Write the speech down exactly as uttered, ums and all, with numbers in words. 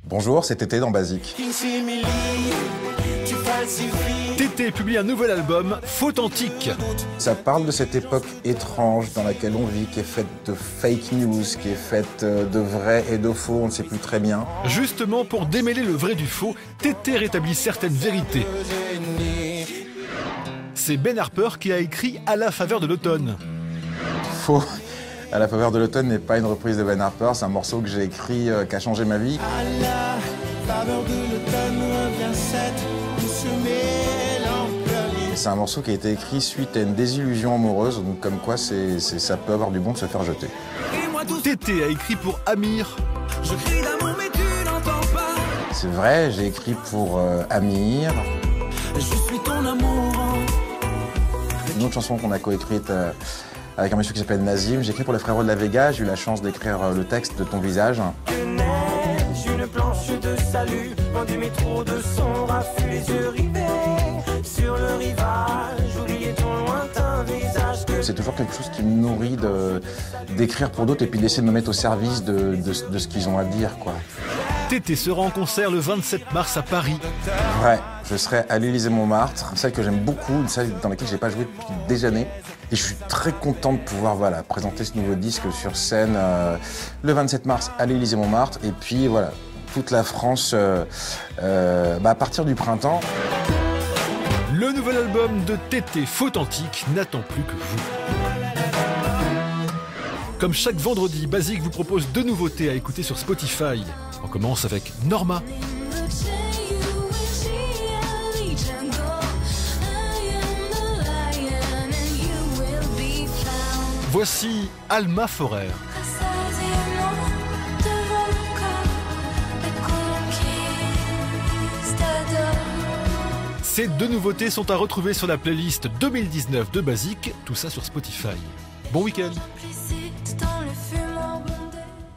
Bonjour, c'est Tété dans Basique. Tété publie un nouvel album, Faute-Antique. Ça parle de cette époque étrange dans laquelle on vit, qui est faite de fake news, qui est faite de vrai et de faux, on ne sait plus très bien. Justement, pour démêler le vrai du faux, Tété rétablit certaines vérités. C'est Ben Harper qui a écrit « À la faveur de l'automne ». Faux. À la faveur de l'automne n'est pas une reprise de Ben Harper, c'est un morceau que j'ai écrit, euh, qui a changé ma vie. À la faveur de l'automne revient cette douce mélancolie. C'est un morceau qui a été écrit suite à une désillusion amoureuse, donc comme quoi c'est, c'est, ça peut avoir du bon de se faire jeter. Tété a écrit pour Amir. Je crie d'amour mais tu n'entends pas. C'est vrai, j'ai écrit pour euh, Amir. Je suis ton amour. Une autre chanson qu'on a coécrite euh, avec un monsieur qui s'appelle Nazim. J'ai écrit pour les Frérots de la Vega, j'ai eu la chance d'écrire euh, le texte de Ton visage. Une planche de salut, loin du métro de son raffut, les yeux rivés sur le rivage, oubliez ton lointain visage. Que... C'est toujours quelque chose qui me nourrit de, d'écrire pour d'autres et puis d'essayer de me mettre au service de, de, de ce qu'ils ont à dire, quoi. Tété sera en concert le vingt-sept mars à Paris. Ouais, je serai à l'Élysée-Montmartre, une salle que j'aime beaucoup, une salle dans laquelle j'ai pas joué depuis des années. Et je suis très content de pouvoir voilà, présenter ce nouveau disque sur scène euh, le vingt-sept mars à l'Élysée-Montmartre. Et puis voilà, toute la France euh, euh, bah, à partir du printemps. Le nouvel album de Tété, Faute-Antique, n'attend plus que vous. Comme chaque vendredi, Basique vous propose deux nouveautés à écouter sur Spotify. On commence avec Norma. Voici Alma Forer. Ces deux nouveautés sont à retrouver sur la playlist deux mille dix-neuf de Basique, tout ça sur Spotify. Bon week-end. Dans le feu.